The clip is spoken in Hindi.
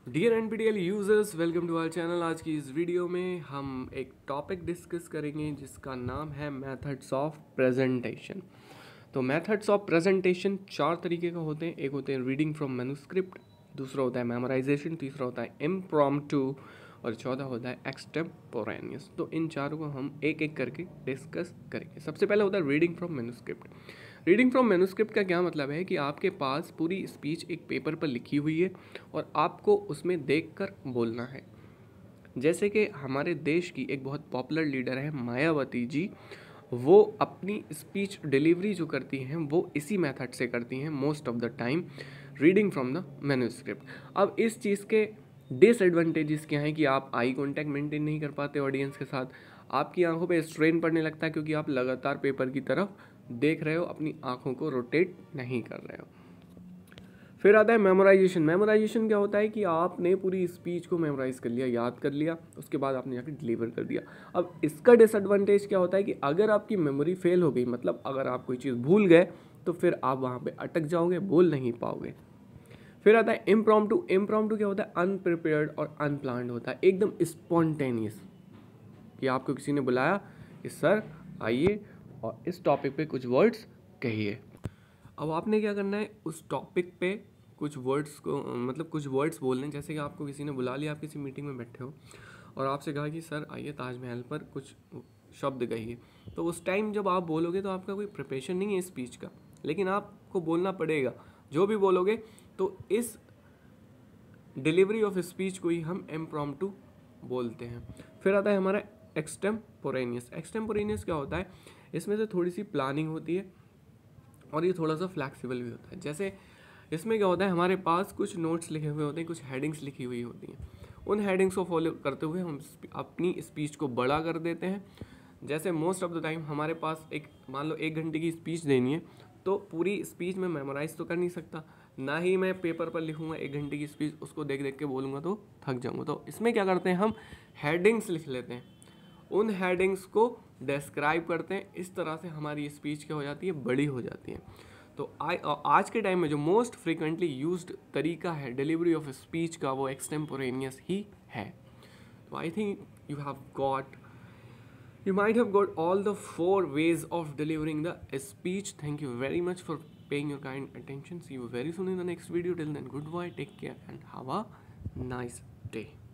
Dear NPTEL users, welcome to our channel. आज की इस वीडियो में हम एक टॉपिक डिस्कस करेंगे जिसका नाम है मेथड्स ऑफ प्रेजेंटेशन। तो मेथड्स ऑफ प्रेजेंटेशन चार तरीके का होते हैं। एक होते हैं रीडिंग फ्रॉम मैन्युस्क्रिप्ट, दूसरा होता है मेमोराइजेशन, तीसरा होता है इम्प्रॉम्प्टू और चौथा होता है एक्सटेम्पोरेनियस। तो इन चारों को हम एक एक करके डिस्कस करेंगे। सबसे पहले होता है reading from manuscript. Reading from manuscript का क्या मतलब है कि आपके पास पूरी स्पीच एक पेपर पर लिखी हुई है और आपको उसमें देखकर बोलना है। जैसे कि हमारे देश की एक बहुत पॉपुलर लीडर है मायावती जी, वो अपनी स्पीच डिलीवरी जो करती हैं वो इसी मेथड से करती हैं most of the time, reading from the manuscript. अब इस चीज़ के डिसएडवांटेजेस क्या हैं कि आप आई कांटेक्ट मेंटेन नहीं कर पाते ऑडियंस के साथ, आपकी आंखों पे स्ट्रेन पड़ने लगता है क्योंकि आप लगातार पेपर की तरफ देख रहे हो, अपनी आंखों को रोटेट नहीं कर रहे हो। फिर आता है मेमोराइजेशन। मेमोराइजेशन क्या होता है कि आपने पूरी स्पीच को मेमोराइज कर लिया, याद कर लिया, उसके बाद आपने जाकर डिलीवर कर दिया। अब इसका डिसएडवांटेज क्या होता है कि अगर आपकी मेमोरी फेल हो गई, मतलब अगर आप कोई चीज़ भूल गए, तो फिर आप वहाँ पे अटक जाओगे, बोल नहीं पाओगे। फिर आता है इम्प्रॉम्प्टू। इम्प्रॉम्प्टू क्या होता है? अनप्रिपेयर्ड और अनप्लान्ड होता है, एकदम स्पॉन्टेनियस, कि आपको किसी ने बुलाया कि सर आइए और इस टॉपिक पे कुछ वर्ड्स कहिए। अब आपने क्या करना है, उस टॉपिक पे कुछ वर्ड्स को, मतलब कुछ वर्ड्स बोलने। जैसे कि आपको किसी ने बुला लिया, आप किसी मीटिंग में बैठे हो और आपसे कहा कि सर आइए ताजमहल पर कुछ शब्द कहिए। तो उस टाइम जब आप बोलोगे तो आपका कोई प्रिपरेशन नहीं है स्पीच का, लेकिन आपको बोलना पड़ेगा जो भी बोलोगे। तो इस डिलीवरी ऑफ स्पीच को ही हम इम्प्रॉम्प्टू बोलते हैं। फिर आता है हमारा एक्सटेम्पोरेनियस। एक्सटेम्पोरेनियस क्या होता है? इसमें से थोड़ी सी प्लानिंग होती है और ये थोड़ा सा फ्लैक्सिबल भी होता है। जैसे इसमें क्या होता है, हमारे पास कुछ नोट्स लिखे हुए होते हैं, कुछ हेडिंग्स लिखी हुई होती हैं। उन हेडिंग्स को फॉलो करते हुए हम अपनी स्पीच को बड़ा कर देते हैं। जैसे मोस्ट ऑफ द टाइम हमारे पास एक, मान लो 1 घंटे की स्पीच देनी है, तो पूरी स्पीच में मेमोराइज तो कर नहीं सकता, ना ही मैं पेपर पर लिखूंगा 1 घंटे की स्पीच, उसको देख देख के बोलूँगा तो थक जाऊँगा। तो इसमें क्या करते हैं, हम हेडिंग्स लिख लेते हैं, उन हेडिंग्स को डिस्क्राइब करते हैं। इस तरह से हमारी स्पीच क्या हो जाती है, बड़ी हो जाती है। तो आज के टाइम में जो मोस्ट फ्रिक्वेंटली यूज्ड तरीका है डिलीवरी ऑफ स्पीच का, वो एक्सटेम्पोरेनियस ही है। तो I think you might have got all the 4 ways of delivering the speech. Thank you very much for paying your kind attention. See you very soon in the next video. Till then, goodbye, take care, and have a nice day.